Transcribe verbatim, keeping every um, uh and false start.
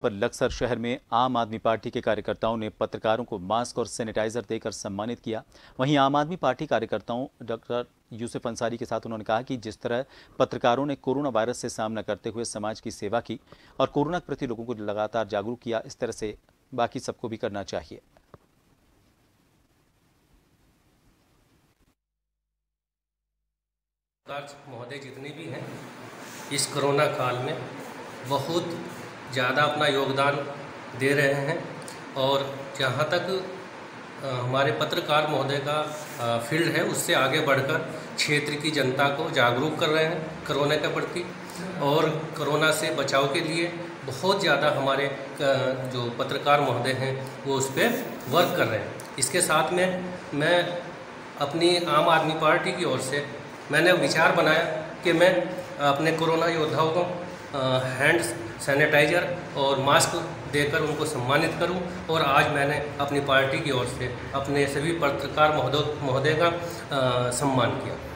पर लक्सर शहर में आम आदमी पार्टी के कार्यकर्ताओं ने पत्रकारों को मास्क और सैनिटाइजर देकर सम्मानित किया। वहीं आम आदमी पार्टी कार्यकर्ताओं डॉक्टर यूसुफ अंसारी के साथ उन्होंने कहा कि जिस तरह पत्रकारों ने कोरोना वायरस से सामना करते हुए समाज की सेवा की और कोरोना के प्रति लोगों को लगातार जागरूक किया, इस तरह से बाकी सबको भी करना चाहिए। महोदय जितने भी हैं इस कोरोना काल में बहुत ज़्यादा अपना योगदान दे रहे हैं और जहाँ तक हमारे पत्रकार महोदय का फील्ड है उससे आगे बढ़कर क्षेत्र की जनता को जागरूक कर रहे हैं कोरोना के प्रति और कोरोना से बचाव के लिए बहुत ज़्यादा हमारे जो पत्रकार महोदय हैं वो उस पर वर्क कर रहे हैं। इसके साथ में मैं अपनी आम आदमी पार्टी की ओर से मैंने विचार बनाया कि मैं अपने कोरोना योद्धाओं को हैंड सैनिटाइजर और मास्क देकर उनको सम्मानित करूं और आज मैंने अपनी पार्टी की ओर से अपने सभी पत्रकार महोदय महोदय का सम्मान किया।